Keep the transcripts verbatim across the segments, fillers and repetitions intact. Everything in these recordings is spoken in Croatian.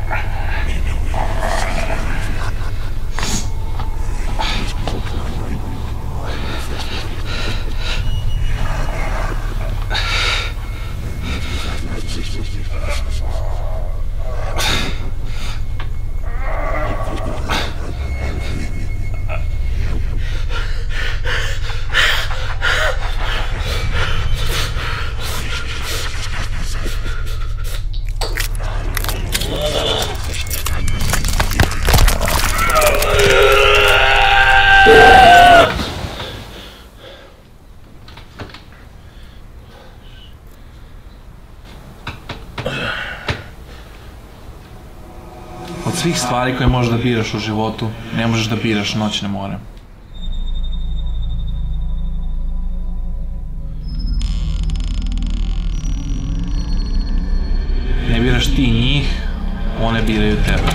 Od svih stvari koje možeš da biraš u životu, ne možeš da biraš noćne more. Ne biraš ti njih, one biraju tebe.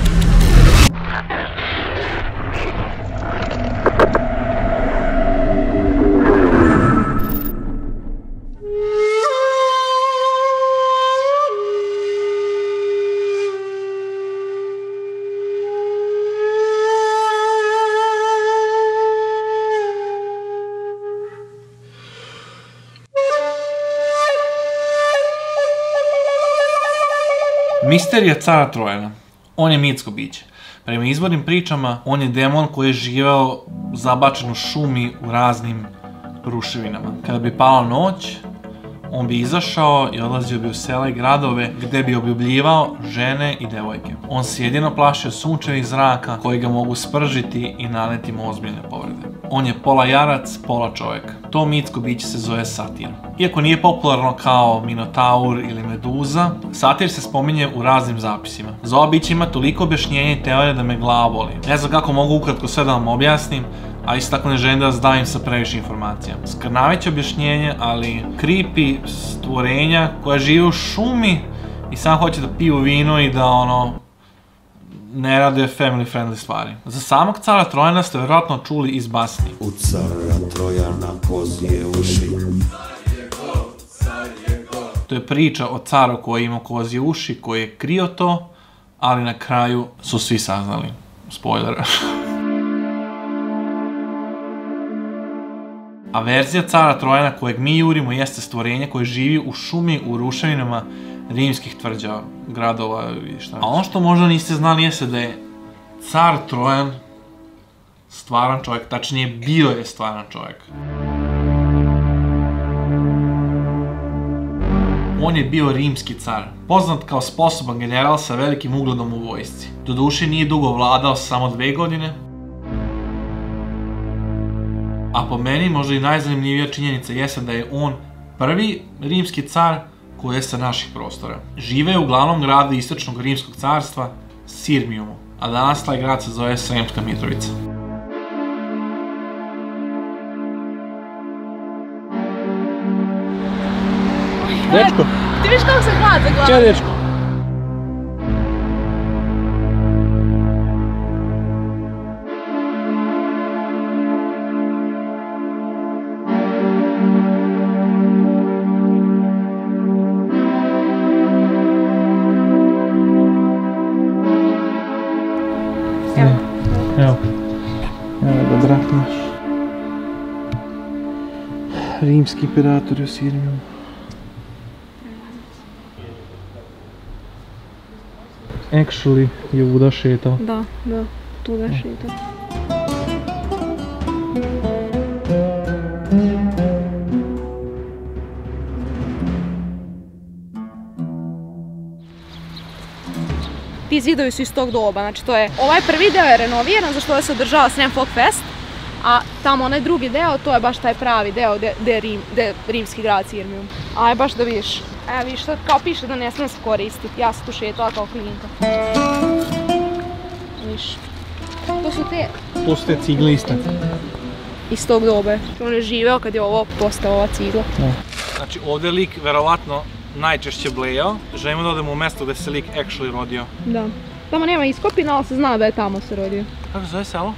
Misterija cara Trojana. On je mitsko biće. Prema izvornim pričama, on je demon koji je živeo zabačen u šumi u raznim ruševinama. Kada bi pala noć, on bi izašao i odlazio bi u sela i gradove gde bi objubljivao žene i devojke. On se jedino plašio sunčevih zraka koji ga mogu spržiti i naneti mu ozbiljne povrede. On je pola jarac, pola čovjek. To mitsko biće se zove satir. Iako nije popularno kao Minotaur ili Meduza, satir se spominje u raznim zapisima. Za ovo biće ima toliko objašnjenja i teorija da me glava boli. Ne znam kako mogu ukratko sve da vam objasnim, a isto tako ne želim da vas davim sa previše informacija. Skrnaveće objašnjenje, ali creepy stvorenja koja žive u šumi i samo hoće da piju vino i da ono ne rade family friendly stvari. Za samog cara Trojana ste vjerojatno čuli iz basni. U cara Trojana kozije uši. To je priča o caru koji ima kozije uši, koji je krio to, ali na kraju su svi saznali. Spoiler. A verzija cara Trojana kojeg mi jurimo jeste stvorenje koje živi u šumi u ruševinama rimskih tvrđava, gradova i šta. A ono što možda niste znali jeste da je car Trojan stvaran čovjek, tačnije bio je stvaran čovjek. On je bio rimski car, poznat kao sposoban general sa velikim ugledom u vojsci. Doduše nije dugo vladao, samo dve godine. A po meni možda i najzanimljivija činjenica jeste da je on prvi rimski car koji je sa naših prostora. Žive je u glavnom gradu istočnog rimskog carstva, Sirmijumu, a danas taj grad se zove Sremska Mitrovica. Dečko! Ti viš kako se gleda za glavu? Če, dečko? Evo. Evo ga drahnaš. Rimski imperator u Sirmijumu. Actually je vuda šetao. Da, da, tu da šetao. Ti zidovi su iz tog doba, znači to je, ovaj prvi deo je renoviran za što se održava Srem Folk Fest, a tamo onaj drugi deo, to je baš taj pravi deo gde je Rim, gde je rimski grad Sirmijum. Aj baš da vidiš, evo vidiš, to kao piše da ne smije se koristiti, ja sam tu šetala kao klinka. Vidiš, to su te... To su te cigle iste. Iz tog doba. On je živeo kad je ovo postao ova cigla. Znači ovdje je lik verovatno najčešće blejao. Želimo da odemo u mesto gde se lik actually rodio. Da. Tamo nema iskopina, ali se zna da je tamo se rodio. Kako se zove selo?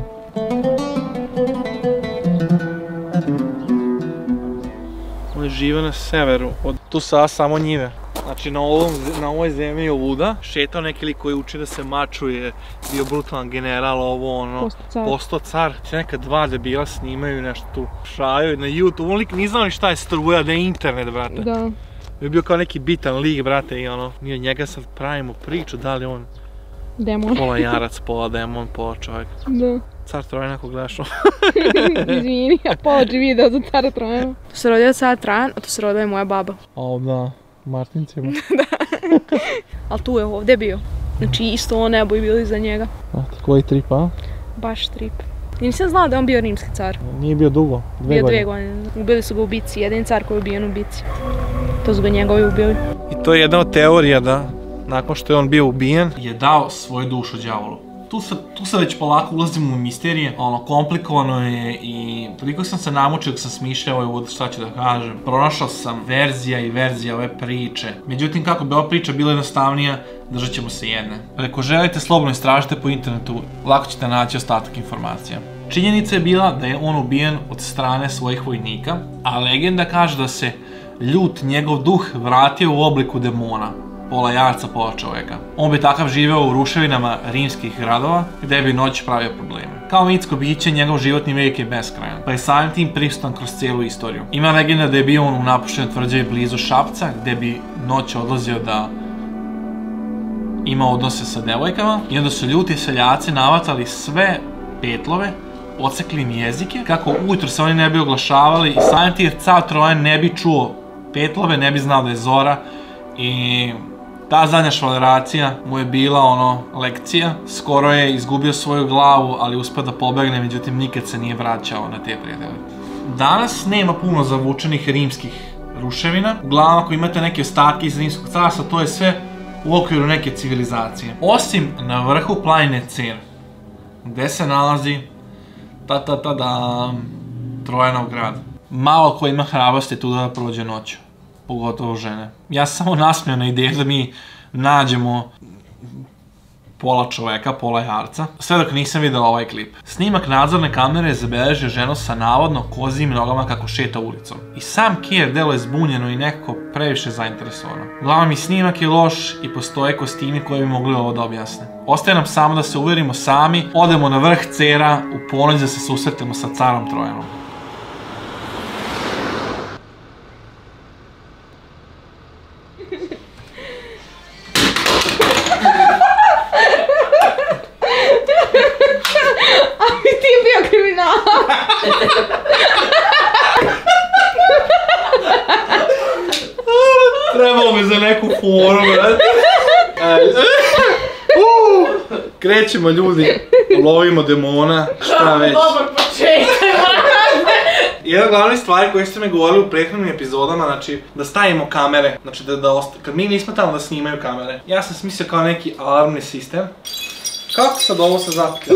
On je žive na severu, od tu sada samo njive. Znači na, ovom, na ovoj zemlji je luda, šetao neki lik koji uči da se mačuje, bio brutalan general, ovo ono, postao car. Neka dva debila snimaju nešto tu, šaju na YouTube, on lik nije znao ni šta je struja, da je internet, brate. Da. Je bio kao neki bitan lik, brate, i ono, mi od njega sad pravimo priču, da li on demon. Pola jarac, pola demon, pola čovjek. Da. Car Trojan ako gledaš ovo. Izvini, a pođi video za Cara Trojana. Tu se rodio Car Trojan, a tu se rodila i moja baba. O, da, Martincima. Da. Ali tu je ovdje bio. Znači isto ovo nebo i bilo iza njega. A, koji trip, a? Baš trip. I nisam znala da je on bio rimski car. Nije bio dugo, dve bio godine. Bio dve godine. Ubili su ga u bici, jedin car koji je ubijen u bici. To su ga njegovi ubili. I to je jedna od teorija da, nakon što je on bio ubijen, je dao svoju dušu đavolu. Tu sad, tu sad već polako ulazimo u misterije, ono, komplikovano je i toliko sam se namučio dok sam smišljao ovo šta ću da kažem. Pronašao sam verzija i verzija ove priče. Međutim, kako bi ova priča bila jednostavnija, držat ćemo se jedne. Ako želite, slobodno istražite po internetu, lako ćete naći ostatak informacija. Činjenica je bila da je on ubijen od strane svojih vojnika, a legenda kaže da se ljut njegov duh vratio u obliku demona. Pola jarca, pola čovjeka. On bi takav živeo u ruševinama rimskih gradova, gdje bi noć pravio probleme. Kao mitsko biće, njegov životni vijek je beskrajan, pa je samim tim prisutan kroz cijelu istoriju. Ima legenda da je bio on u napuštenoj tvrđavi blizu Šapca, gdje bi noć odlazio da ima odnose sa devojkama, i onda su ljuti seljaci navatali sve petlove, odsekli im jezike, kako ujutro se oni ne bi oglašavali i samim tim Car Trojan ne bi čuo petlove, ne bi znao da je zora i ta zadnja švaleracija mu je bila ono lekcija. Skoro je izgubio svoju glavu, ali uspio da pobegne, međutim nikad se nije vraćao na te predele. Danas nema puno zavučenih rimskih ruševina. Uglavnom ako imate neke ostatke iz Rimskog carstva, to je sve u okviru neke civilizacije. Osim na vrhu planine Cer, gdje se nalazi ta ta ta da Trojanov grad. Malo ko ima hrabrosti tu da prođe noću. Pogotovo žene. Ja sam samo nasmijao na ideju da mi nađemo pola čoveka, pola jarca, sve dok nisam vidio ovaj klip. Snimak nadzorne kamere zabeležio ženu sa navodno kozijim nogama kako šeta ulicom. I sam Kier delo je zbunjeno i nekako previše zainteresovano. Uglavnom i snimak je loš i postoje kostimi koji bi mogli ovo da objasne. Ostaje nam samo da se uvjerimo sami, odemo na vrh Cera u ponoć da se susretemo sa carom Trojanom. Trebalo mi za neku foru, brate. Krećemo ljudi, lovimo demona, šta već. Dobar početak, brate. Jedna od glavnih stvari koje ste me govorili u prethodnim epizodama, znači da stavimo kamere, znači da, da osta... kad mi nismo tamo da snimaju kamere. Ja sam smislio kao neki alarmni sistem. Kako sad ovo se zapikljamo?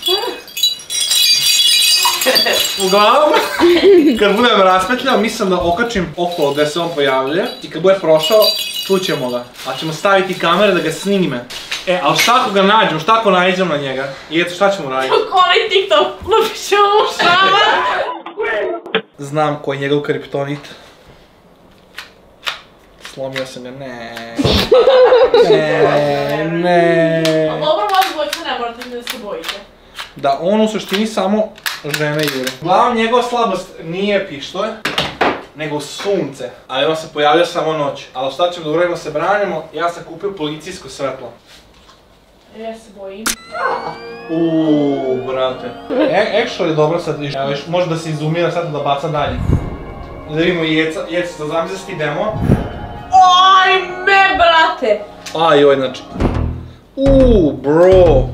Uglavnom, kad budem raspetljao, mislim da okačim okolo gdje se on pojavljuje i kad bude prošao, čućemo ga. A ćemo staviti kamere da ga snime. E, ali šta ako ga nađemo, šta ako nađemo na njega? I eto, šta ćemo raditi? Kako onaj TikTok, napišemo u šama. Znam koji je njegov kriptonit. Slomio se ga, ne. Ne, ne. A dobro, vas dvojca ne morate da se bojite. Da, on u suštini samo žene jure. Uglavnom, njegova slabost nije pištolj, nego sunce. Ali on se pojavlja samo noć. Ali šta ćemo da uradimo, se branimo, ja sam kupio policijsko svetlo. Ja se bojim. Uuuu, brate. E, actually dobro sad, evo još može da se izumira sad da baca dalje. Da vidimo jeca, jeca, da znam da si ti demo. Ajme, brate! Aj, joj, znači. Uuuu, bro.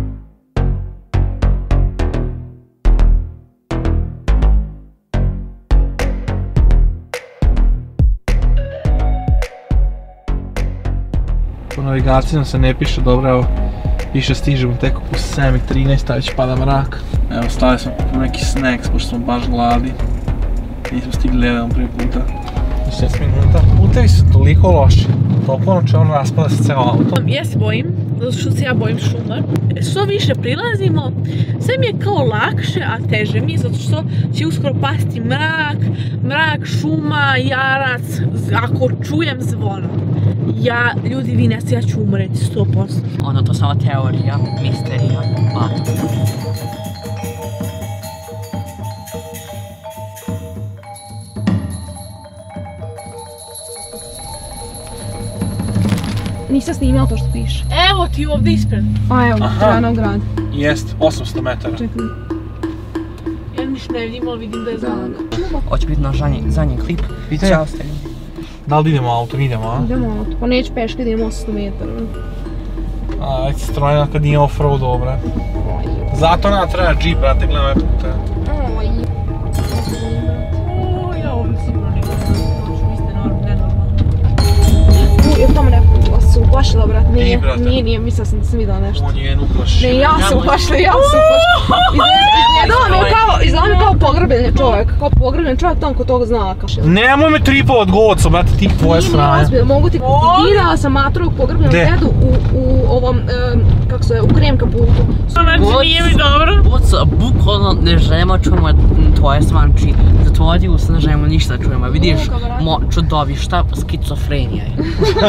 Po navigaciji nam se ne piše dobro, evo. Piše stižemo tek oko sedam i trinaest, a već pada mrak. Evo, stavili smo neki snacks, pošto smo baš gladi. Nismo stigli jedan prvi puta. šest minuta. Putevi su toliko loši. Toliko ono će on raspada se ceo auto. Ja se bojim, zato što se ja bojim šuma. Što više prilazimo, sve mi je kao lakše, a teže mi je, zato što će uskoro pasti mrak, mrak, šuma, jarac, ako čujem zvono. Ja, ljudi, vi ne, ja ću umreti sto posto. Ono, to sama teorija, misterija, pa. Nisam snimala to što piše. Evo ti ovdje ispred. A evo, Trojanov grad. Jest, osamsto metara. Čekaj. Ja ništa ne vidim, ali vidim da je zalag. Hoće biti naš zadnji klip. Ćao, Stelja. Da li idemo autom? Idemo, a? Idemo auto. Pa neću peške da idemo osamsto metara. Ajde, strojna kad nije off-road dobra. Zato nam treba džip, brate, gledam ove pute. Oj. O, ja ovo sigurno ne gledam. Vi ste nenormalno. U, je tamo neko se uplašila, brate. Ti, Nije, brate. nije, nije, mislila sam da sam vidjela nešto. On je jednu uplašio. Ne, ja sam uplašila, ja sam uplašila. Izgleda mi kao, izgleda mi kao pogreben čovjek. Kao pogreben čovjek tamo kod tog znaka. Nemoj me tripovat goco, brate, ti tvoje strane. Nije mogu ti, vidjela sam matrovog pogrebenog dedu u, u ovom, em, kako se zove, u krem kaputu. Znači, nije mi dobro. Boca, bukvalno ne želimo čujemo tvoje svanči. Za tvoje usta ne želimo ništa čujemo. Vidiš, mo, čudovišta, skizofrenija je.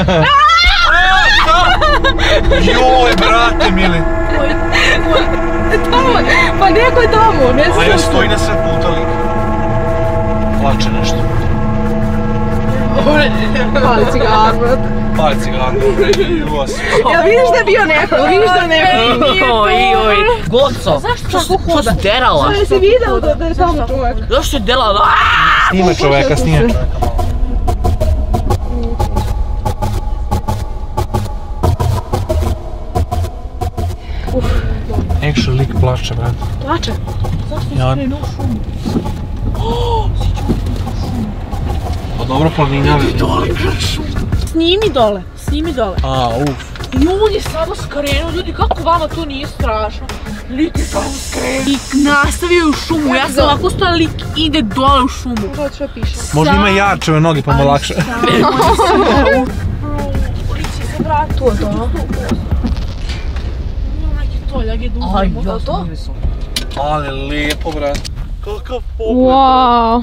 Joj, brate, mili. Tamo, pa neko je tamo, ne znam. A ja stoji na sve puta lik. Plače nešto. Pali cigar, brate. Pali cigar, bre, ljubas. Jel vidiš da je bio neko, vidiš da je neko. Oj, oj. Goco, što si derala? Šta je si vidio da je tamo čovjek? Zašto je derala? Snima čoveka, snima čoveka. Actually, lik plače, brate. Plače? Ja. Pa dobro, planinari. Snimi dole, snimi dole. A, uf. I on je samo skrenuo, ljudi, kako vama to nije strašno? Lik je samo skrenuo. Lik nastavio u šumu, ja sam ovako stojala, lik ide dole u šumu. Gledaj što piše. Možda ima jarčeve noge pa mu lakše. Lik će se vratiti. To je to. Toljak je dugo. Aj, Možda ja to? sam mislila. Ale lijepo, brate. Kakav pogled. Wow.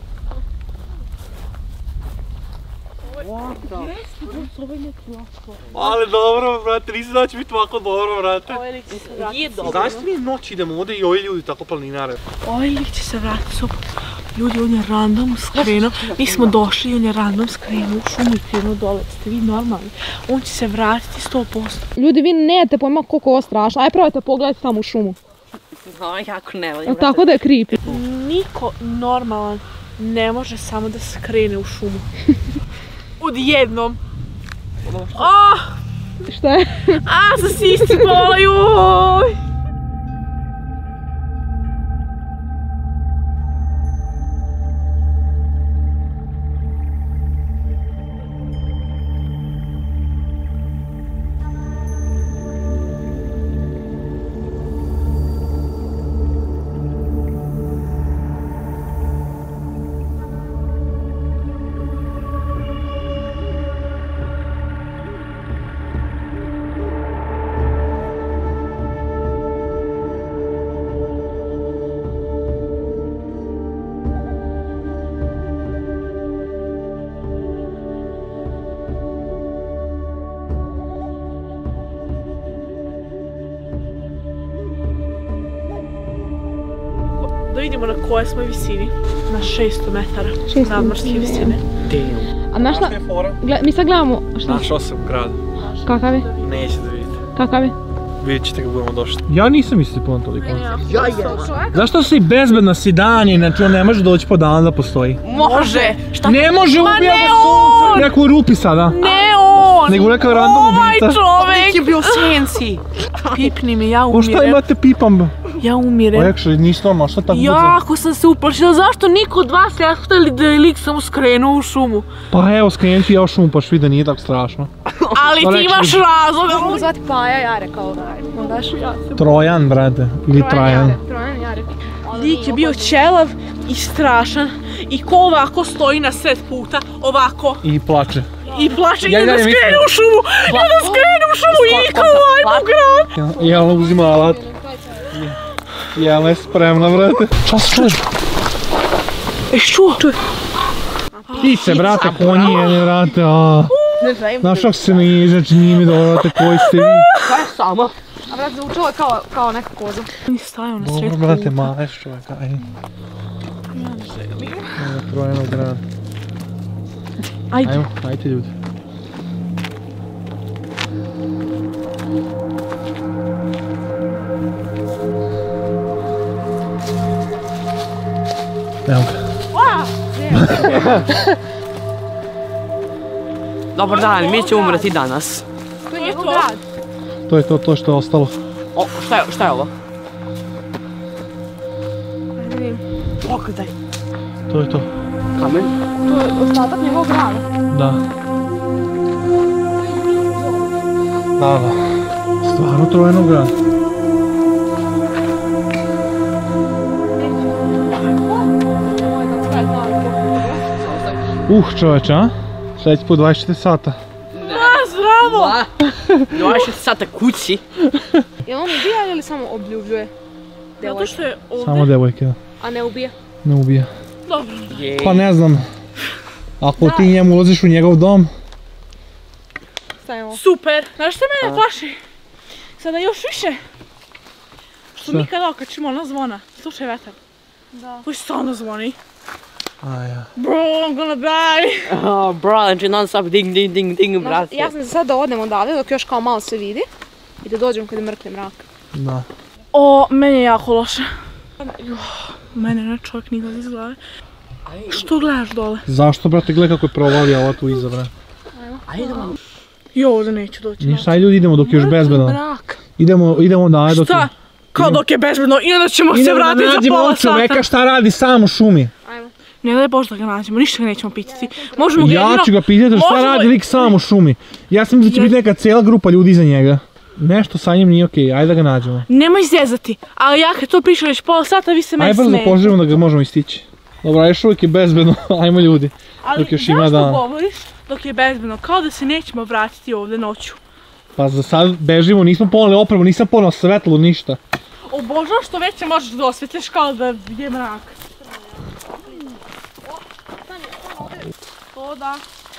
Ale dobro, brate, nisi da će biti ovako dobro, brate. Ovaj lik će se vratiti. Nije dobro. Znaš ti mi noć idemo ovdje i ovi ljudi tako planinare? Ovaj lik će se vratiti super. Ljudi, on je random skrenuo. Mi smo došli i on je random skrenuo u šumu i krenuo dole. Ste vi normalni? On će se vratiti sto posto. Ljudi, vi nemate pojma koliko ovo strašno. Aj probajte pogledati tamo u šumu. Znao jako ne volim. Jel tako da je creepy? Niko normalan ne može samo da skrene u šumu. Odjednom. Ah! Šta je? A, sa sisi bolaju! Da vidimo na kojoj smo visini. Na šesto metara nadmorske visine. A znaš šta? Gle- Mi sad gledamo, šta? Našao sam grad. Kakav je? Nećete vidjeti. Kakav je? Vidjet ćete kad budemo došli. Ja nisam mislio puno toliko. Ja jesam. Zašto si bezbedna si dan, znači on ne može doći po danu da postoji? Može! Šta? Ne može, Ma ubija ne ga sunce! on! Neko u rupi sada. Ne on! Nego neka random Ovaj ubica. čovek! je bio u senci. Pipni mi, ja O šta umirem. imate pipam? Ja O umirem. actually, nisi normalno, šta tako bude? Jako sam se uplašila, zašto niko od vas ne shvatili da je lik samo skrenuo u šumu? Pa evo, skrenut ću ja u šumu, pa švi da nije tako strašno. Ali Pa ti rekli- imaš razloga. Mogu zvati Paja Jare kao daš ja. Trojan, brate, ili Trajan. Trojan Jare. Lik je bio ćelav i strašan i ko ovako stoji na sred puta, ovako. I plače. I plače, idem da skrenu u šumu, idem da skrenu u šumu i kao ajmo grad. Jelena uzima alat. Jelena je spremna, brate. Šta se čuješ? Jesi čuo? Čuj. Ptice, brate, konji jedne, brate, aaa. Znaš kako se ne izaći njimi dobro, brate, koji ste vi? Kaj je sama? A brate, zvučalo je kao, kao neka koza. Nisi stavio na sred Dobro, brate, maleš čovjeka, ajde. Evo, trojeno grad. Ajde. Ajmo, ajde ljudi. Evo ga. Dobar dan, mi ćemo umreti danas. To je njegov grad. To je to, to što je ostalo. O, šta je, šta je ovo? Ajde vidim. Pogledaj. To je to. Kamen? To je ostatak njegovog grada. Da. Da, da. Stvarno trojeno grad. Uh, čoveče, a? Sljedeći put dvadeset četiri sata. A, zdravo! dvadeset sata kući. Je on ubija ili samo obljubljuje? Zato što je ovdje. Samo devojke, da. A ne ubija? Ne ubija. Dobro. Pa ne znam. Ako ti njemu ulaziš u njegov dom. Stavimo. Super. Znaš što mene plaši? Sada još više. Što Šta? mi kada okačimo ona zvona. Slušaj vetar. Da. Koji stvarno zvoni. A ja. Bro, I'm gonna die. Oh, bro, znači non stop ding ding ding ding, brate. Ja sam sad da odem odavde dok još kao malo se vidi. I da dođem kada mrkne mrak. Da. O, meni je jako loše. Juh, mene ne čovjek ne izlazi iz glave. Što gledaš dole? Zašto, brate, gledaj kako je provalija ova tu iza, bre. Ajde vam. I ovdje neću doći. Ništa, ajde ljudi, idemo dok je još bezbedno. Mrak. Idemo, idemo da, ajde dok je... Šta? Kao dok je bezbedno i onda ćemo se Idemo da vratiti za nađemo pola ovog sata. čoveka šta radi sam u šumi. Ajmo. Ne daj Bože da ga nađemo, ništa ga nećemo pitati. Možemo ga Ja jedino... ću ga pitati šta možemo- radi lik sam u šumi. Ja sam mislio da će biti neka cijela grupa ljudi iza njega. Nešto sa njim nije okej, ajde da ga nađemo. Nemoj zezati, ali ja kad to pričam već pola sata, vi se meni Ajde brzo smijete. poželimo da ga možemo istići. Dobro, još uvijek je bezbedno, ajmo ljudi. Ali dok još ima zašto dana. govoriš dok je bezbedno? Kao da se nećemo vratiti ovdje noću. Pa za sad bežimo, nismo poneli opremu, nisam poneo svetlo, ništa. Obožavam što već se možeš da osvetliš kao da je mrak. To da.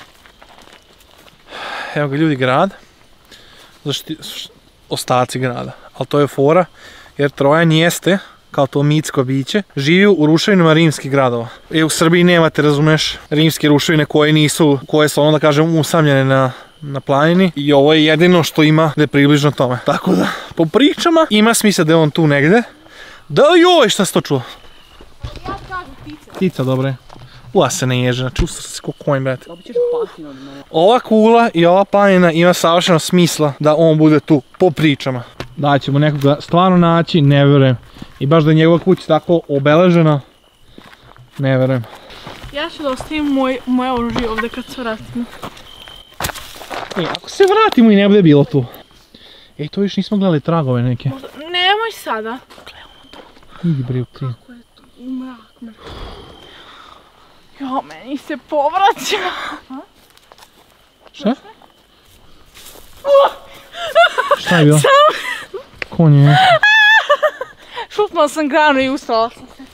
Evo ga ljudi, grad. Zašti, ostaci grada. Ali to je fora, jer Trojan jeste, kao to mitsko biće, živi u ruševinama rimskih gradova. I u Srbiji nemate, razumeš, rimske ruševine koje nisu, koje su ono da kažem usamljene na, na planini. I ovo je jedino što ima da je približno tome. Tako da, po pričama ima smisla da je on tu negde. Da joj, šta si to čuo? Ja kažem ptica. Ptica, dobro. Ula se ne ježe, znači usra se ko konj, brate. Dobit ćeš patinu od mene. Ova kula i ova planina ima savršeno smisla da on bude tu, po pričama. Da ćemo nekoga stvarno naći, ne vjerujem. I baš da je njegova kuća tako obeležena, ne vjerujem. Ja ću da ostavim moj, moje oružje ovdje kad se vratimo. E, ako se vratimo i ne bude bilo tu. Ej, to još nismo gledali tragove neke. Možda, nemoj sada. Idi bre u kriv. Kako je to mrak, mrak. Jo, meni se povraća. Šta? Šta je bilo? Konj je. Šutnula sam granu i ustala sam se.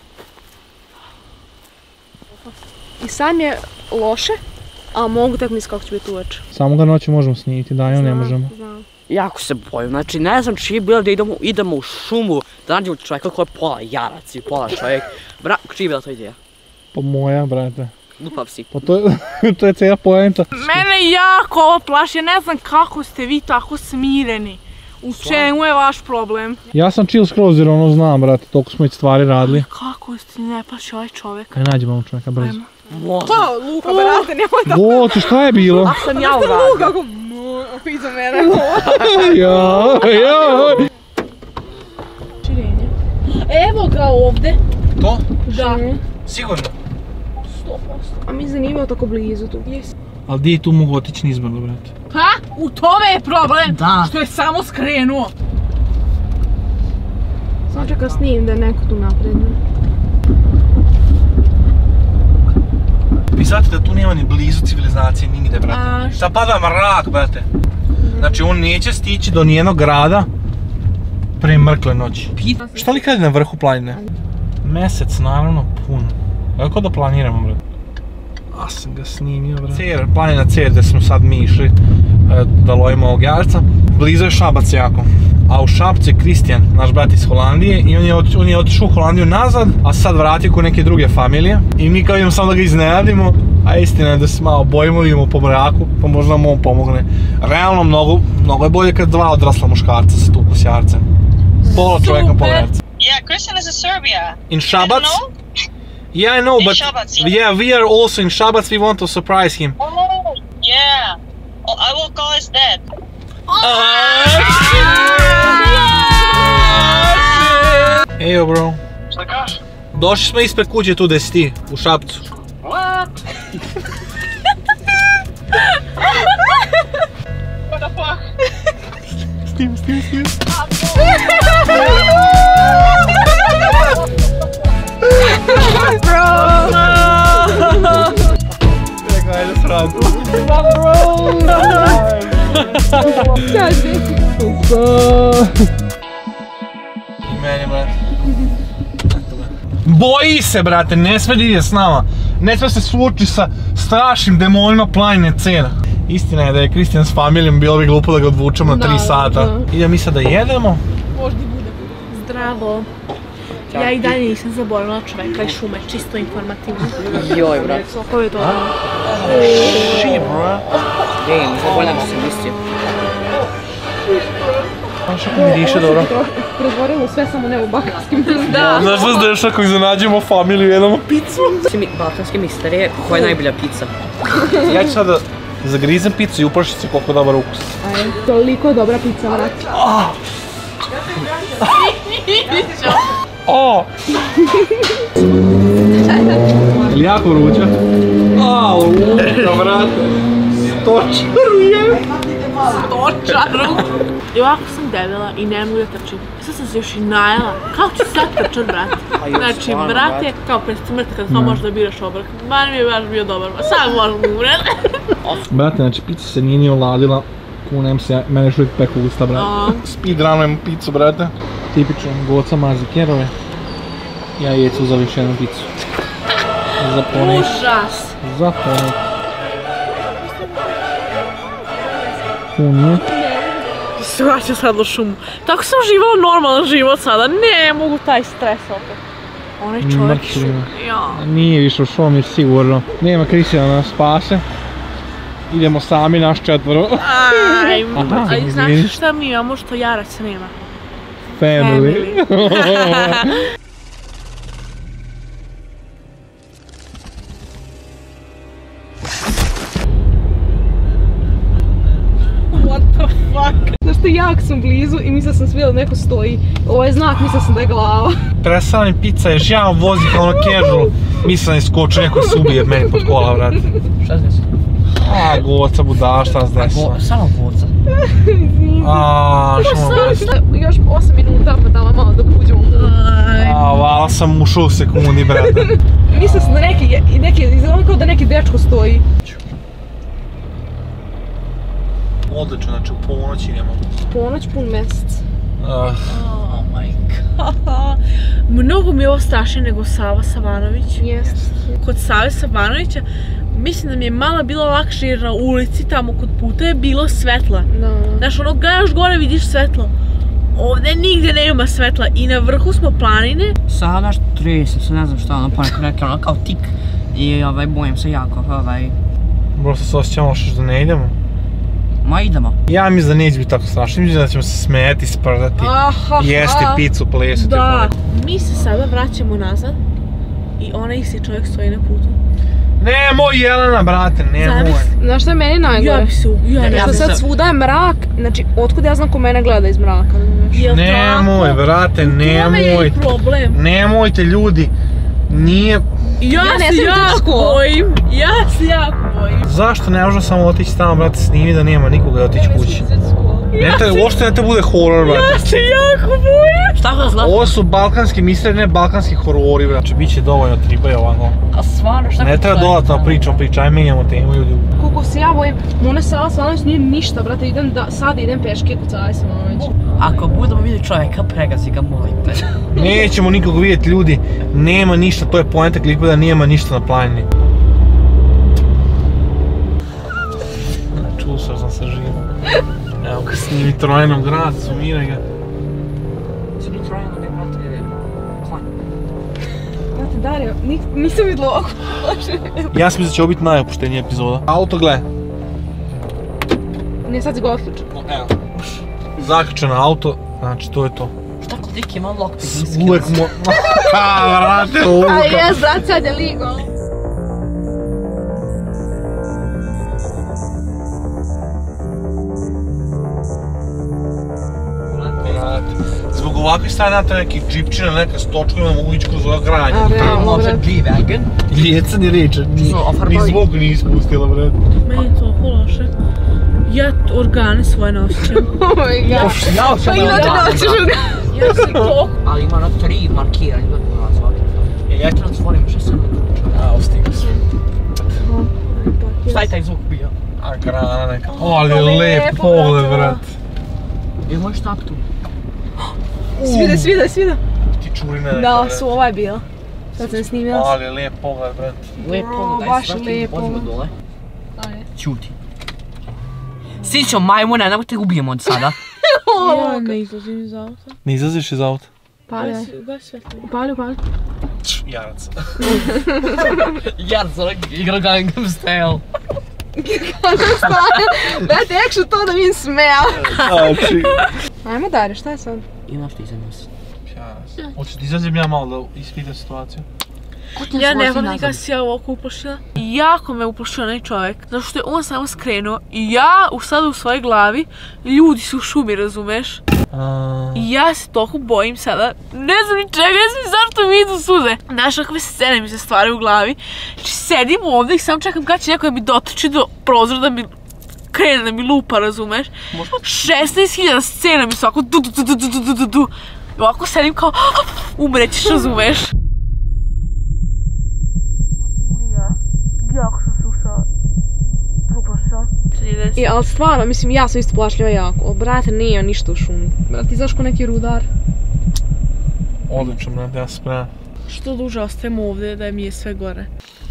I sam je loše, a mogu tek misliti kako će biti uveče. Samo ga noću možemo snimiti, danju ne možemo. Znam. Jako se bojim, znači ne znam čiji je bilo da idemo, idemo u šumu, da nađemo čovjeka koji je pola jarac i pola čovjek. Bra, čiji je bila to ideja? Pa moja, brate. Lupav si. Pa to je, to je cijela poenta. Mene jako ovo plaši, ja ne znam kako ste vi tako smireni. U čemu je vaš problem? Ja sam chill skroz jer ono znam, brate, toliko smo već stvari radili. Kako ste ne plaši ovaj čovjek? Aj nađemo ovog čovjeka brzo. Ajmo. Možda. Pa, Luka, brate, nemoj da... Gocu, šta je bilo? A sam ja Luka, uradio. kako... mo- Ako iza mene. Ja, ja. Širenje. Evo ga ovdje. To? Da. Sigurno. sto posto. A mi zanimao tako blizu tu. Jesi. Ali gdje je tu mogu otići nizbrdo, brate? Pa, u tome je problem. Da. Što je samo skrenuo. Samo čeka snim da je neko tu napred. Vi shvatite da tu nema ni blizu civilizacije, nigde, brate. Sad pada mrak, brate. Znači, on neće stići do nijednog grada pre mrkle noći. Šta li kad je na vrhu planine? Mesec, naravno, pun. Kako da planiramo, brate? A sam ga snimio, brate. Cer, planina Cer, gdje smo sad mi išli da lovimo ovog jarca. Blizu je Šabac jako. A u Šapcu je Kristijan, naš brat iz Holandije, i on je, on je otišao u Holandiju nazad, a sad vratio kod neke druge familije. I mi kao idemo samo da ga iznenadimo, a istina je da se malo bojimo, idemo po mraku, pa možda nam on pomogne. Realno, mnogo, mnogo je bolje kad dva odrasla muškarca se tuku s jarcem. Pola čovjeka, pola jarca. Yeah, Christian is in Serbia. In Šabac? Yeah, I know, in but Šabac, yeah. yeah, we are also in Šabac, we want to surprise him. Oh, yeah. Oh, I will call his dad. Ejo, bro. Šta kažeš? Došli smo ispred kuće tu gdje si ti, u Šapcu. What? What the fuck? Stim, stim, stim. Bro! Čekaj, ajde sratu. Bro! I meni, brate. Boji se, brate, ne sme da ide s nama. Ne sme se suoči sa strašnim demonima planine Cer. Istina je da je Kristijan s familijom, bilo bi glupo da ga odvučemo na tri sata. Idemo mi sad da jedemo. Možda bude. Zdravo. Ja i dalje nisam zaboravila čoveka i šume, čisto informativno. Joj, brat. Ko je to? Shit, bro. Ej, nisam bolje nego sam mislio. Znaš kako mi diše dobro? Pretvorilo sve samo ne u balkanskim. Da. Znaš što se deš ako iznenađemo familiju i jedemo picu? Balkanske misterije, koja je najbolja pizza? Ja ću sad da zagrizem picu i uplašit se koliko dobar ukus. Aj, toliko dobra pizza, vrat. O! Ili jako vruća? Au, luka, vrate. Stočaru je. Stočaru. I ovako sam debela i ne mogu da trčim. Sad sam se još i najela. Kao ću sad trčat, brate. Znači, brate, kao pred smrt kad to možeš da biraš obrok. Bar mi je baš bio dobar, sad možemo umret. Brate, znači pizza se nije ni oladila. Kunem se, mene još uvijek peku usta, brate. Speedrunujemo picu, brate. Tipično, Goca mazi kerove. Ja i Jecu uzeli još jednu picu. Za ponek. Užas. Za ponek. Kunije. Se vraća sad u šumu. Tako sam živao normalan život sada, ne mogu taj stres opet. Onaj čovjek iz šume, ja. Nije više u šumi, sigurno. Nema Kristijana nas spase. Idemo sami, naš četvoro. Aj, Aha, a izvini. znaš šta mi imamo što Jarac nema? Family. What the fuck? Znaš što, jak sam blizu i mislila sam svi da neko stoji. Ovo je znak, mislila sam da je glava. Presalim pizza je žao vozi kao ono casual. Mislim da je skočio, neko se ubije meni pod kola, vrati. Šta se desilo? A, Goca budala, šta se desilo? Samo Goca. Aaa, što mu desilo? Još osam minuta, pa tamo malo da uđemo. A, vala sam ušao u sekundi, brate. Mislila sam da neki, neki, izgleda kao da neki dečko stoji. Odlično, znači u ponoć idemo. Ponoć, pun mesec. Uh, Oh my god. Mnogo mi je ovo strašnije nego Sava Savanović. Jest. Kod Save Savanovića mislim da mi je malo bilo lakše jer na ulici tamo kod puta je bilo svetla. Da. Znaš, ono gledaš gore vidiš svetlo. Ovdje nigdje nema svetla i na vrhu smo planine. Sada tresim se, ne znam šta, ono ponekad neke ono kao tik. I ovaj, bojim se jako, ovaj... Bro, se osjećamo loše da ne idemo. Ma idemo. Ja mislim da neće biti tako strašno, mislim da ćemo se smijeti, sprdati, Aha, jesti picu, plesati. Da, mi se sada vraćamo nazad i onaj isti čovjek stoji na putu. Nemoj Jelena, brate, nemoj. Zamisli. Znaš što je meni najgore? Ja bi se, ja ne Što bi sad se- svuda je mrak, znači otkud ja znam ko mene gleda iz mraka, znaš? Jel Nemoj, tako? brate, U tome je i nemojte. problem. Nemojte ljudi, nije... Ja, Ja ne se sjetim jako tko. bojim, ja se jako bojim. Zašto ne možemo samo otići tamo, brate, snimi da nema nikoga da otići kući? Let's go. Ne te, uopšte ne te bude horor, brate. Ja se jako bojim. Šta ga znaš? Ovo su balkanski misteri, ne balkanski horori, brate. Znači, bit će dovoljno triba i ovako. A stvarno, šta Ne treba dodatno pričom priča, aj menjamo temu ljudi. Koliko se ja bojim, Mona Sala Salanović nije ništa, brate, idem da, sad idem peške kod Sala Salanović. Ako budemo vidjeti čovjeka, pregazi ga, molim te. Nećemo nikog vidjeti ljudi, nema ništa, to je poenta klipa da nema ništa na planini. Čusao sam se živo. Evo ga snimi Trojanov grad, sumiraj ga. Snimi Trojanov grad, brate, klanj. Brate, Dario, nisam vidjela ovako. Ja sam mislim da će ovo biti najopuštenija epizoda. Auto gle. Ne, sad si ga otključio. Evo. Zaključeno auto, znači to je to. Šta kod Diki ima lockpicking skills? Uvijek mo... Haa, vrate, A uvuka. jes, brat, sad je ligo. Zbog ovakvih stvari nam treba neki džipčina, neka stočka, da mogu ići kroz ova granja. A, realno, Može brate. G-Wagon. Djeca ni reče, ni, ofarbali. ni zvuk nije ispustila, brate. Meni je toliko loše. Ja organe svoje ne osjećam. Oh my god. Ja Pa osjećam inače da organe, hoćeš brate. ga. Ja sam toliko... Ali ima na tri markiranja, da ne nazvati. Ja ću otvorim što sam uključio. A, stigli smo. Šta je taj zvuk bio? A, grana neka. O, ali je lep pogled, brate. Je moj štap tu? Svida, svida, svida. Ti čurine neka, Da, brate. su ovaj bila. Sad sam snimila. Ali je lep pogled, brate. Lepo, O, daj baš se vrati, lepo. odimo dole. Ajde. Ćuti. Sićo, majmune, nemoj te ubijemo od sada. Ja ne izlazim iz auta. Ne izlaziš iz auta? Pali, Gaj svetlo. pali, pali. Jarac. Jarzo, igra Gangnam Style. Brate, ekšu to da mi im smea. Znači. Ajmo Dario, šta je sad? Imaš ti za nas. Jarac. Hoćeš da izlazim ja malo da ispitam situaciju? Ja ne znam nikad si ja ovako uplašila. I jako me uplašio onaj čovjek. Zato što je on samo skrenuo i ja u sada u svojoj glavi, ljudi su u šumi, razumeš? I ja se toliko bojim sada, ne znam ni čega, ne znam zašto mi idu suze. Znaš, kakve scene mi se stvaraju u glavi. Znači sedim ovdje i samo čekam kada će neko da mi dotrči do prozora da mi krene da mi lupa, razumeš? šesnaest hiljada scena mi se ovako du du du du du du du du. I ovako sedim kao umrećeš, razumeš? Jako sam se ušla, uplašila. I, ali stvarno, mislim, ja sam isto plašljiva jako. Ali, brate, nije ništa u šumi. Brate, ti znaš ko neki rudar. Odlično, brate, ja sam spreman. Što duže ostajem ovdje da mi je sve gore.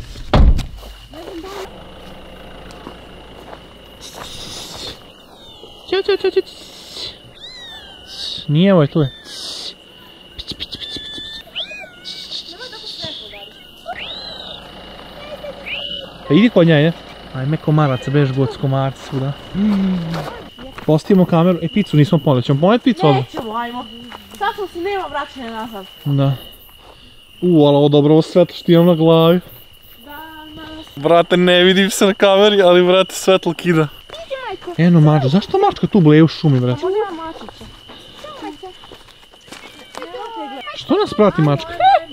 Ću, ću, ću, ću. Nije ovo, tu je. Pa idi kod nja, je. Ajme komaraca, bež god s komarca svuda. Postavimo kameru. E, picu nismo poneli. Ćemo poneti picu ovdje? Nećemo, ajmo. Sad smo si nema vraćanja nazad. Da. U, ali ovo dobro ovo svetlo što imam na glavi. Brate, ne vidim se na kameri, ali brate, svetlo kida. Eno mačka, zašto mačka tu bleje u šumi, brate? Nema mačića. Što nas prati mačka?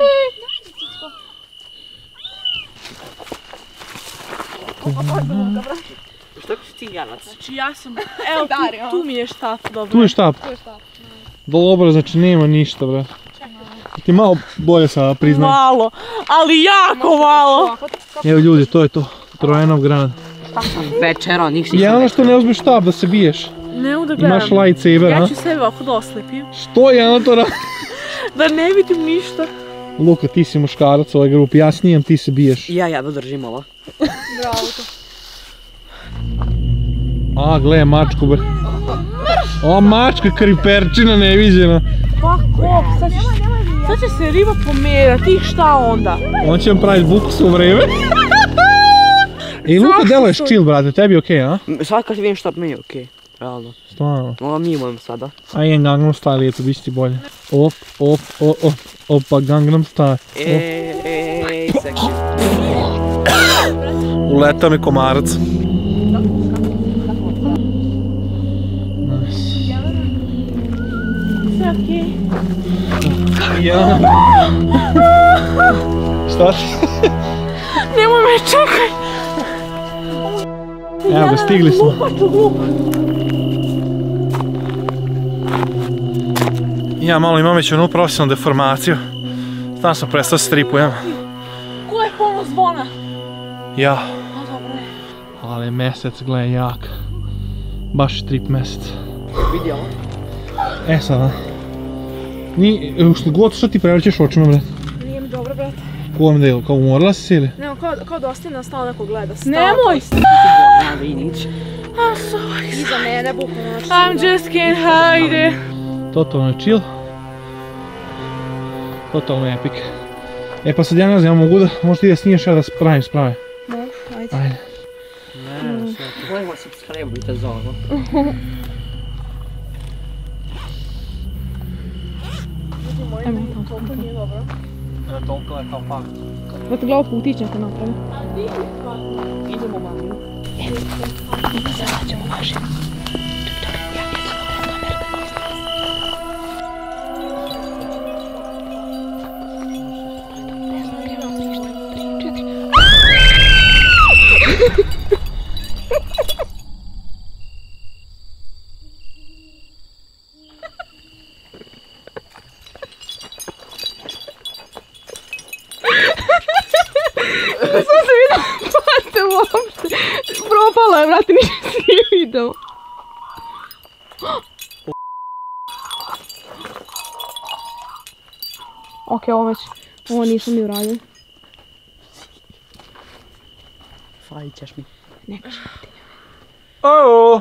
Što si ti janac? Znači ja sam, evo Dario. tu, tu mi je štap, dobro. Tu je štap. Dobro, znači nema ništa, brate. Ti malo bolje sada priznaj. Malo, ali jako malo. Evo ljudi, to je to. Trojanov grad. Večera, nik si Jelena što ne uzmeš štab da se biješ? Ne mogu da gledam. Imaš lightsaber, a? Ja ću sebe ovako da oslepim. Što Jelena to radi? Da ne vidim ništa. Luka, ti si muškarac u ovoj grupi, ja snijam, ti se biješ. Ja, ja da držim ovo. Bravo to. A, gle, mačku bre. O, mačka kriperčina neviđena. Pa kop, sad će, sad će se riba pomerati i šta onda? On će vam praviti buku svo vreme. Ej, Luka, deluješ chill, brate, tebi je okej, a? Sad kad vidim šta mi je okej. Realno. Stvarno. Ovo mi imam sada. A je Gangnam Style, eto, bit će ti bolje. Op, op, op, op, opa, Gangnam Style. Ej, seksi. Uletao mi komarac. Sve okej. Ja. Šta ti? Nemoj me, čekaj. Evo ga, stigli smo. Lupaču luk. Ja malo imam već onu profesionalnu deformaciju. Stan sam prestao stripujem. Ko je puno zvona? Ja. A dobro je. Ali mesec, gledaj, jak. Baš strip mesec. Vidi ovo. E sada. Ni, što god što ti prevrćeš očima, bre? Nije mi dobro, brate. Kojem delu, kao umorila si se ili? Nemo, kao, kao da ostavim stalno neko gleda. Stalno. Nemoj! Ja Vinić. I'm so excited. Iza mene, bukvalno. I'm just can't hide it. Totalno je chill. Totalno epic. E pa sad ja ne znam, ja mogu da, možda ti da sniješ ja da spravim sprave. Mogu, ajde. Ajde. Ne, sve. Volimo subscribe-ujte za ovo. Toliko nije dobro. Ne, toliko je kao pak. Brate, glava putićnjaka napravi. Idemo mami. Sam se vidio parte uopšte. Propala je, brate, ništa se nije vidio. Ok, ovo već, ovo nisam mi uradio. Falit ćeš mi. Neka životinja. Ooo!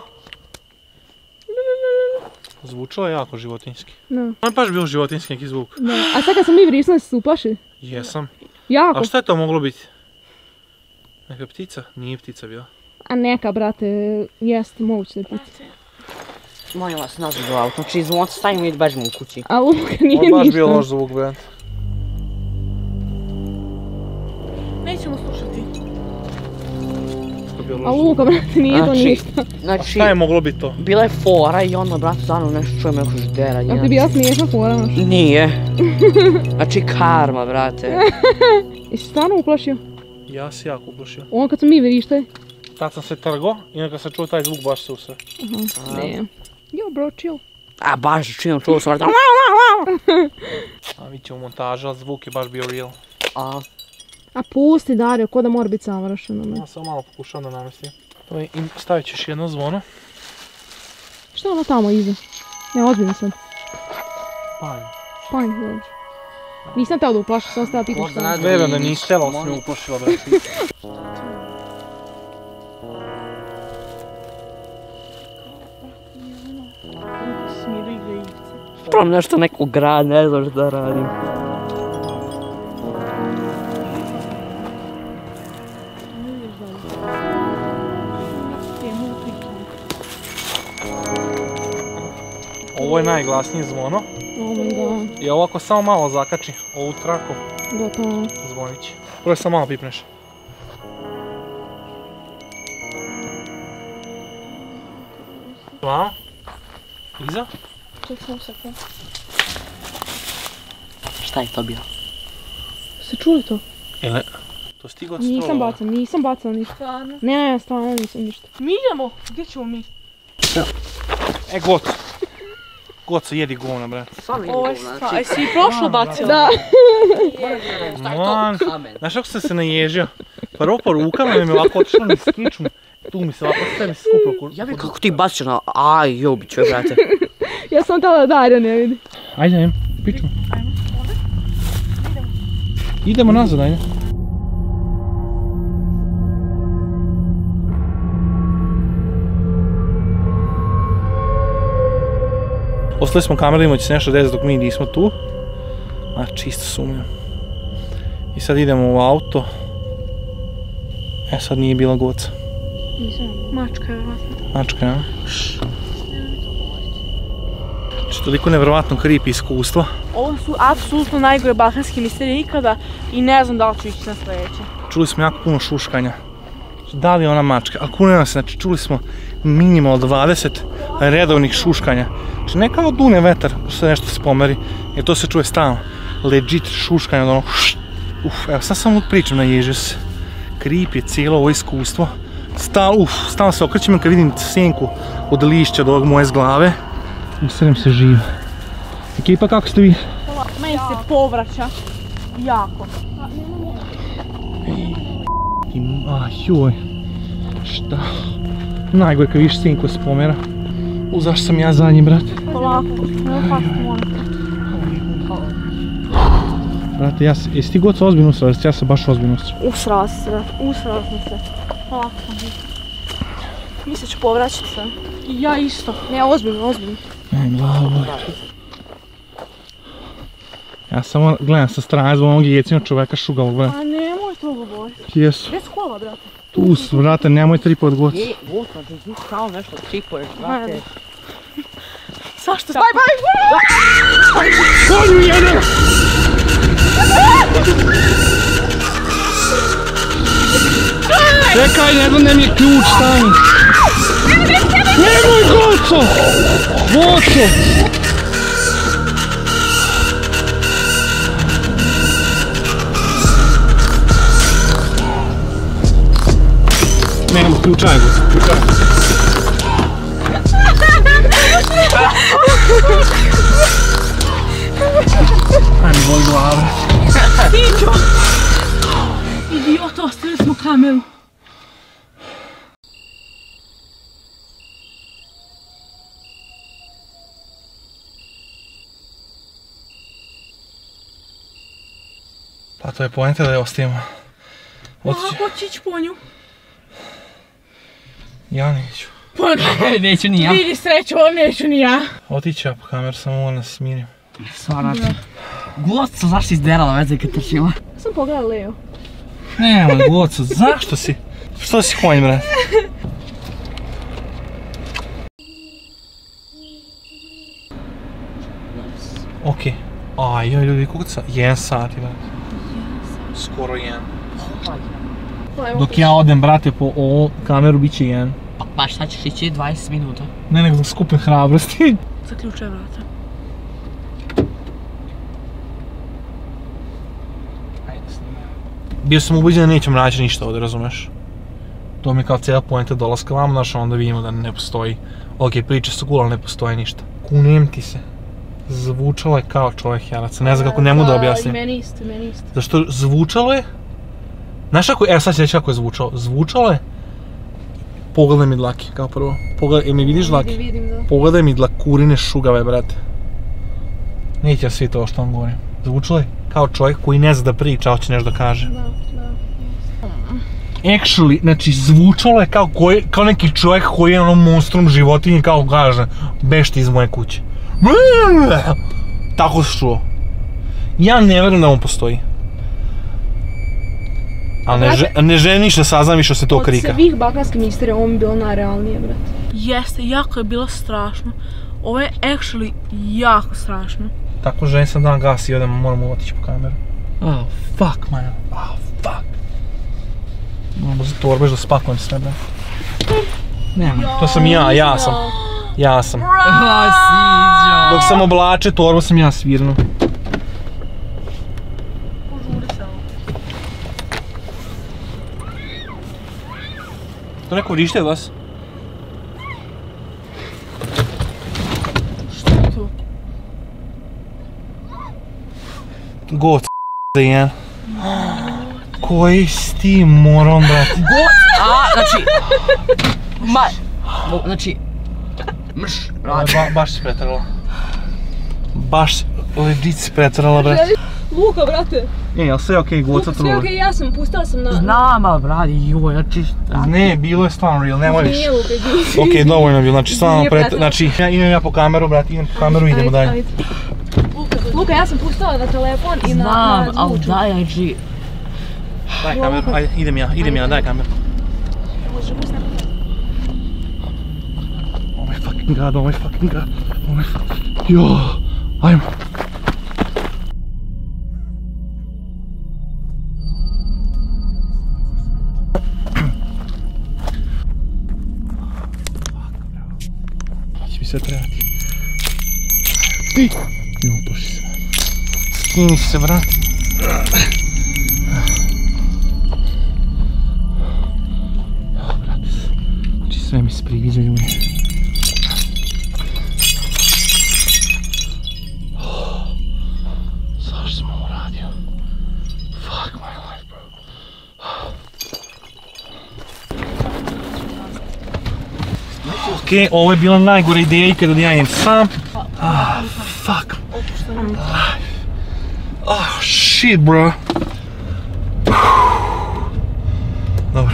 Zvučalo je jako životinjski. No. On je baš bio životinjski neki zvuk. Da. A sad kad sam mi vrisnuli se uplaši? Jesam. Jako. A šta je to moglo biti? Neka ptica? Nije ptica bila. A neka, brate, jest moguće da je ptica. Molim vas, nazad u auto. Znači zvon stavimo i bežimo u kući. A luka nije On baš ništa. bio loš zvuk, brate. Nećemo slušati. A luka, brate, nije to Znači, ništa. znači, Šta je moglo biti to? bila je fora i onda, brate, zanu nešto čujemo neko žderanje. A ti bila smiješna fora, znaš. Nije. Znači, karma, brate. Jesi stvarno uplašio? Ja si jako uplašio. On kad sam mi vrištali? Tad sam se trgo i onda kad sam čuo taj zvuk baš se usre. Ne. Jo, bro, chill. A baš čujem, čuo sam, brate. A vidit ćemo montaža, ali zvuk je baš bio real. A, A pusti, Dario, ko da mora biti savršeno. Ja sam malo pokušao da namestim. To je, stavit ćeš jedno zvono. Šta je ono tamo iza? Ne, ozbiljno sam. Panj. Panj, dobro. Nisam teo da uplašim, sam ostala pitam šta je. Verujem da nisi htjela, ali si me uplašila, brate. Smiru igre igrice. Pravom nešto neko grad, ne znam šta radim. Ovo je najglasnije zvono. Oh my god, I ovako samo malo zakači ovu traku, gotovo. zvonit će. Prvo samo malo pipneš. Malo. Iza. Šta je to bilo? Ste čuli to? Ele, to si ti god Nisam strolala. bacala, nisam bacala ništa. Stvarno. Ne, ne, stvarno nisam ništa. Mi idemo. Gdje ćemo mi? E, goc. Goca, jedi govna, bre. Stvarno Ovo je idemo, stvarno. znači. Jesi i prošlo bacila? Da. Man, Kamen. znaš kako sam se naježio? Prvo po rukama mi je ovako otišlo niz kičmu. Tu mi se ovako sve mi se skupilo. Ja bi kako ti baciš na... Aj, jobi ću, brate. Ja sam tela da Dario ne vidi. Ajde, ajde, pičmo. Idemo nazad, ajde. Ostali smo kameru, ima će se nešto desiti dok mi nismo tu. A čisto sumnjam. I sad idemo u auto. E, sad nije bila goca. Mačka je vjerojatno. Mačka, ja. Znači, toliko nevjerovatno creepy iskustva. Ovo su apsolutno najgore balkanske misterije ikada i ne znam da li ću ići na sljedeće. Čuli smo jako puno šuškanja. Da li je ona mačka? Ali kunemo se, znači čuli smo minimalno dvadeset redovnih šuškanja. Znači ne kao dune vetar, što nešto se pomeri, jer to se čuje stalno. Legit šuškanje od ono ššt. Uf, evo sad samo pričam, naježio se. Creep je cijelo ovo iskustvo. Stal, uf, stalno se okrećem kad vidim senku od lišća od ovog moje z glave. I srem se živ. Ekipa, kako ste vi? Meni se povraća. Jako. Ah, joj. Šta? Najgore kad vidiš sinko se pomera. U, zašto sam ja zadnji, brate? Polako, ne pasti, molim. Brate, ja se, jesi ti god se ozbiljno usrao, ja se baš ozbiljno usrao. Usrao se, brate, usrao sam se. Polako sam biti. Mislim ću povraćati se. I ja isto. Ne, ozbiljno, ozbiljno. Ne, glavo boli. Ja samo gledam sa strane zbog onog jecina čoveka šugalog, brate. A nemoj to govoriti. Jesu. Gdje su kola, brate? Tu su, brate, nemoj tripovat goc. Ej, Goca, da ti kao nešto tripuješ, brate. Zašto? Baj, baj! Konju jedan! Čekaj, ne znam, nem je ključ, stani. Nemoj, Goco! Goco! Nemo, ključaj, Goco, ključaj. Ajme, boli glava. Tićo! Idiota, ostavili smo kameru. Pa to je poenta da je ostavimo. Otići. Ako će ići po nju? Ja neću. Pa Neću ni ja. vidi sreću, ovo neću ni ja. Otići ja po kameru, samo moram da se smirim. Svarači. Goca, zašto si izderala veze kad trčila? Sam pogledala Leo. Nemoj, Goco, zašto si? Što si konj, brate? Okej. Aj, joj, ljudi, koliko sad? Jedan sat, brate. Skoro jedan. Dok ja odem, brate, po ovu kameru, bit će jedan. Pa, pa šta ćeš ići dvadeset minuta? Ne, nego da skupim hrabrosti. Zaključaj vrata. Bio sam ubeđen da nećemo naći ništa ovdje, razumeš? To mi je kao cijela poenta dolaska vamo, znaš, onda vidimo da ne postoji. Ok, priče su cool, ali ne postoji ništa. Kunem ti se. Zvučalo je kao čovjek jarac, ne znam kako njemu da objasnim. I meni isto, i meni isto. Zašto zvučalo je? Znaš kako, evo sad ću reći kako je zvučalo. Zvučalo je... Pogledaj mi dlake, kao prvo. Pogledaj, mi vidiš dlake? Vidim, vidim, da. Pogledaj mi dlakurine šugave, brate. Neće ja svi to što vam govorim. Zvučalo je kao čovjek koji ne zna da priča, hoće nešto da kaže. Da, da. Actually, znači zvučalo je kao, koji, kao neki čovjek koji je ono monstrum životinje, kao kaže, bežte iz moje kuće. Tako se čuo. Ja ne vjerujem da on postoji. Ali ne, Brate, ne želim ništa saznam i što se to krika. Od svih balkanskih misterija ovo mi je bilo najrealnije, brate. Jeste, jako je bilo strašno. Ovo je actually jako strašno. Tako želim sam dan gas i odem, moramo otići po kameru. Oh, fuck, man. Oh, fuck. Moramo za torbež da spakujem sve, brate. Nema, to sam ja, ja sam. Ja sam. Ah, Siđo. Dok sam oblače torbu sam ja svirnuo. Požuri se ovo. To neko vrište od vas? Što je to? God, da jedan. Koji si ti moron, brate? Goc, a, znači... Ma... Znači... Mrš, radi. Ba, baš si pretrala. Baš legit si pretrala, brate. Luka, brate. E, jel sve okej, Goca Luka, sve trula? okej, ja sam, pustila sam na... Znam, ali bradi, joj, znači... Ne, bilo je stvarno real, nemoj više. Nije Luka, idi. Okej, dovoljno je bilo, znači stvarno Nije pret... pretrala. Znači, ja idem ja po kameru, brate, idem po kameru i idemo dalje. Ajde, ajde. Luka, ja sam pustila na telefon i na, Znam, na ali zvučnu. daj, znači... Daj kameru, ajde, idem ja, idem ja, daj kameru. Oh my fucking god, oh my fucking god, oh my fucking... Jo, ajmo. Će mi sve trebati. Ej! Jo, pošli se. Skini se, vrati. Znači sve mi se priviđa, ljudi. Okej, ovo je bila najgora ideja ikada da ja jem sam. Ah, fuck. Oh, shit, bro. Dobro.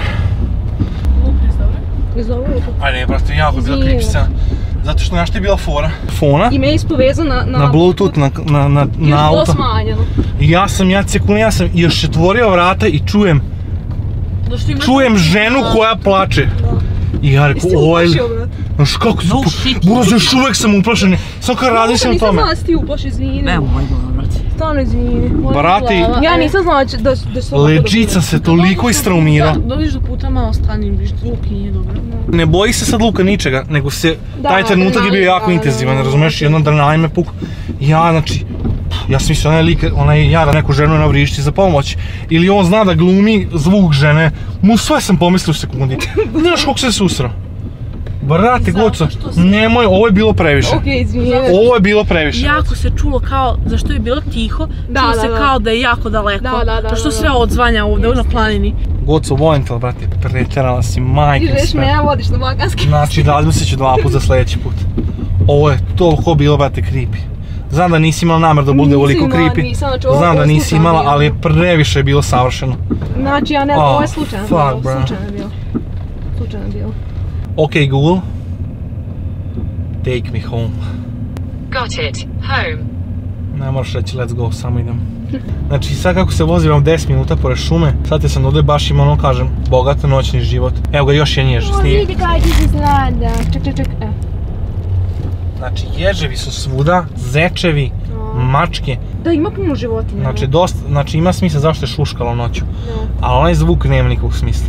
Ajde, ne, brate, jako je bila creepy scena. Zato što, znaš ti je bila fora? Fona. I me je ispovezao na... Na Bluetooth, na, na, na, na auto. Još bilo smanjeno. I ja sam, ja sekund, ja sam još otvorio vrata i čujem... Čujem ženu koja plače. I ja rekao, ovo je... Znaš kako se... Buraz, još uvek sam uplašen. Samo kad razmišljam o tome. Nisam znala da si ti uplaš, izvini. Ne, moj dobro, brate. Stvarno izvini. Brati... Ja nisam znala da se... Legit sam se toliko istraumirao. Dođeš do puta malo stani, biš zvuk i nije dobro. Ne boji se sad Luka ničega, nego se... Taj trenutak je bio jako intenzivan, razumeš? Jedno adrenalin me pukao. Ja, znači... Ja sam mislio, onaj lik, onaj jada neku ženu na vrišti za pomoć. Ili on zna da glumi zvuk žene. Mu sve sam pomislio u sekundi. Znaš koliko se susrao? Brate, Goco, nemoj, ovo je bilo previše. Okej, izvini. Ovo je bilo previše. Jako se čulo kao, zašto je bilo tiho, čulo se kao da je jako daleko. Da, da, da. To što sve odzvanja ovdje, na planini. Goco, volim te, brate, pretjerala si, majke sve. Ti žeš me, ja vodiš na balkanski. Znači, razmislit ću dva put za sljedeći put. Ovo je toliko bilo, brate, creepy. Znam da nisi imala namjer da bude ovoliko creepy. Znam da nisi imala, ali previše je bilo savršeno. Znači, ja ne, ovo je slučajno bilo. Slučajno je bilo. Slučajno je bilo. Ok, Google. Take me home. Got it. Home. Ne moraš reći let's go, samo idem. Znači, sad kako se vozim deset minuta pored šume, sad te sam ovdje baš ima ono, kažem, bogat noćni život. Evo ga, još je njež, snije. Vidi kaj ti se zlada. Ček, ček, ček. Znači, ježevi su svuda, zečevi, mačke. Da, ima puno životinja. Znači, dosta, znači ima smisla zašto je šuškalo noću. Ali onaj zvuk nema nikog smisla.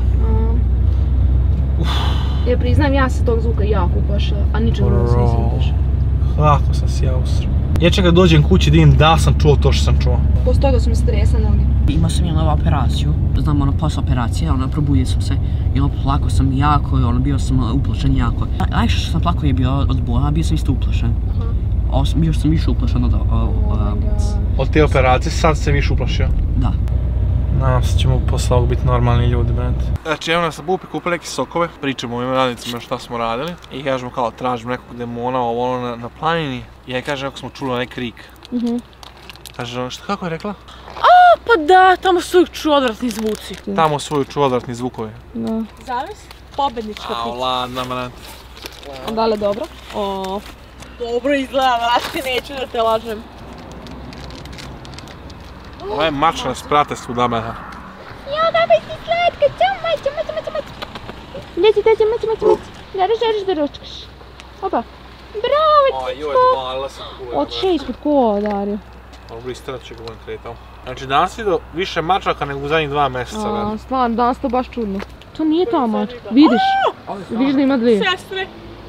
Ja priznam, ja se tog zvuka jako uplašila, a ničeg ne sam se uplašila. Kako sam se ja usrao. Ja čekaj da dođem kući da vidim da sam čuo to što sam čuo. Posto toga su mi stresa noge. Imao sam jednu operaciju, znam ono posle operacije, ono probudio sam se i ono plakao sam jako i ono bio sam uplašen jako. Najviše što sam plakao je bio od bola, bio sam isto uplašen. Bio sam više uplašen od... Od te operacije sad se više uplašio? Da. Nadam se ćemo posle ovog biti normalni ljudi, brate. Znači, evo nas sa Bupi kupili neke sokove, pričamo o ovim radnicima šta smo radili i kažemo kao tražimo nekog demona ovo ono na planini i ja kažem kako smo čuli onaj krik. Kaže, šta kako je rekla? A, pa da, tamo su uvijek čuo odvratni zvuci. Tamo su uvijek čuo odvratni zvukovi. Da. Zavis? Pobednička pizza. A, ladna, brate. Da li je dobro? O, dobro izgleda, vrati, neću da te lažem. Ovaj mač nas prate svuda, brate. Ja, daj si slatka, čumaj, čumaj, čumaj, čumaj. Deci, deci, mač, mač, mač. Da želiš da ručkaš. Opa. Bravo, Cisko. Otišao ispod kola, Dario. Dobro, isterat će ga on kretao. Znači, danas vidio više mačaka nego u zadnjih dva mjeseca, brate. Stvarno, danas to baš čudno. To nije ta mač. Vidiš? Vidiš da ima dvije. Sestre.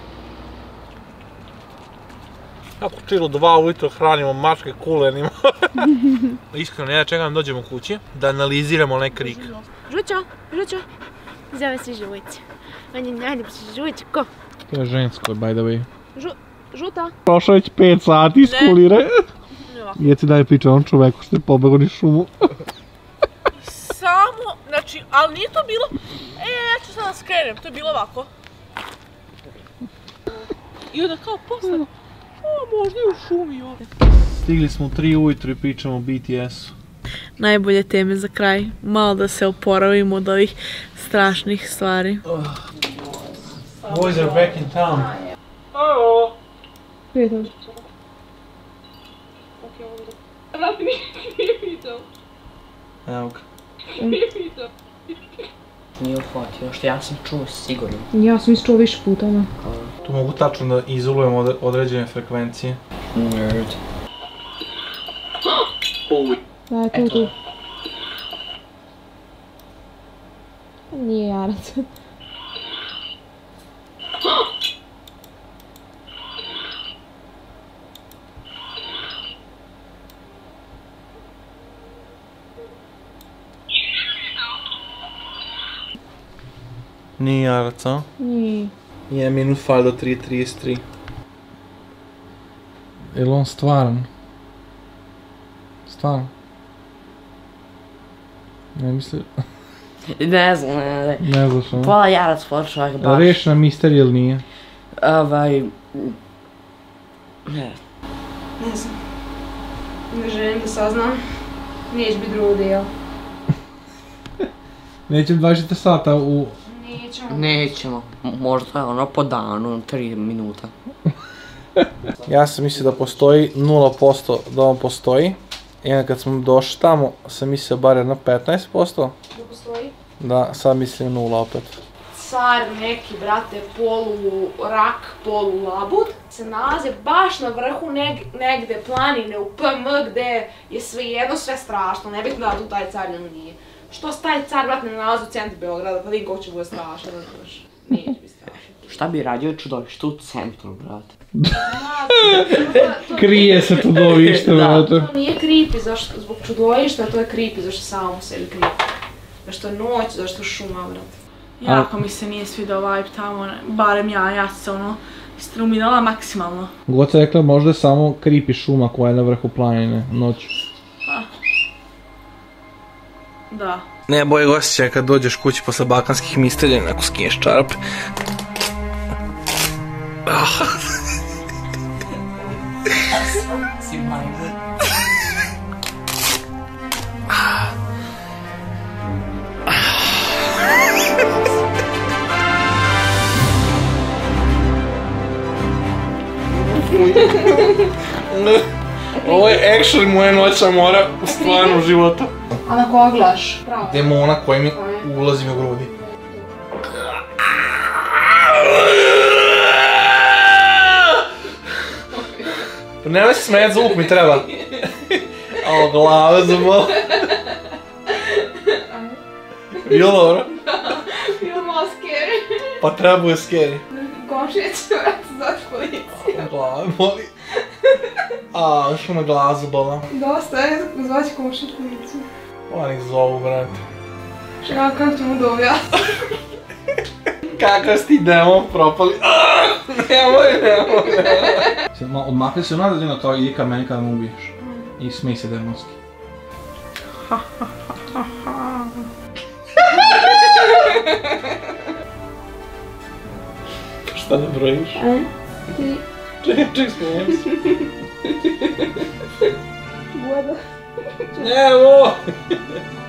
Kako čilo dva ujutro hranimo mačke kulenima. Iskreno, ja čekam da dođemo kući, da analiziramo onaj krik. Žućo, Žućo. Zove se Žuć. On je najljepši Žućko. To je žensko, by the way. Žuta. Prošao već pet sati iz kulire. Ja ti daj priča on čoveku što je pobegao niz šumu. Samo, znači, ali nije to bilo... E, ja ću sad da skrenem, to je bilo ovako. I onda kao posle... O, možda i u šumi ovdje. Stigli smo u tri ujutro i pričamo o B T S-u. Najbolje teme za kraj, malo da se oporavimo od ovih strašnih stvari. Boys are back in town. Hello! Prijetom. Vrati, nije pitao. Evo ga. Nije pitao. Nije uhvatio, što ja sam čuo sigurno. Ja sam isčuo više puta, ne. Tu mogu tačno da izolujemo određene frekvencije. Nerd. Da, je tu, tu. Nije jarac. Nije jarac, a? Nije. jedan minut fali do tri trideset tri. Je li on stvaran? Stvaran? Ne mislim... Ne znam, ne, ne. Ne znaš ono? Pola jarac, pola čovjek baš. Reš na misterij ili nije? Ovaj... Ne. Ne znam. Ne želim da saznam. Neće biti drugog dijela. Nećem dvadeset četiri sata u... Nećemo. Nećemo. Možda ono po danu, tri minuta. Ja sam mislio da postoji nula posto da on postoji. I onda kad smo došli tamo, sam mislio bar jedno petnaest posto. Da postoji? Da, sad mislim nula opet. Car neki, brate, polu rak, polu labud, se nalaze baš na vrhu neg negde planine u P M gde je sve jedno sve strašno, nebitno da tu taj car ili nije. Što se taj car, brate, ne nalazi u centru Beograda, pa vidim kako će bude strašno, da znaš. Neće biti strašno. Šta bi radio čudovište u centru, brate? Krije se čudovište, brate. To nije creepy zašto, zbog čudovišta, to je creepy zašto samo sebi creepy. Zašto je noć, zašto je šuma, brate. Jako mi se nije svidao vibe tamo, barem ja, ja sam se ono istruminala maksimalno. God se rekla, možda je samo creepy šuma koja je na vrhu planine, noću. Da. Ne boje osjećaj kad dođeš kući posle balkanskih mistelja i neko skinješ čarape. Si majde. Ovo je actually moja noćna mora u stvarnom životu. A na koga gledaš? Pravo. Demona koji mi ulazi u grudi. Pa nemoj se smet, zvuk mi treba. A glava zabol. Bilo dobro? Bilo malo scary. Pa treba bude scary. Komšija će vrati zvati policiju. Glava boli. A, još me glava zabola. Dosta je, zvaći komšija policiju. Pa nek zovu, brate. Čekaj, kako ćemo da objasniti? Kakav si ti demon propali. Nemoj, nemoj, nemoj. Odmakli se unazad jedno kao idi ka meni kada me ubiješ. I smij se demonski. Šta ne brojiš? Ti. Čekaj, čekaj, smijem se. Voda. Evo!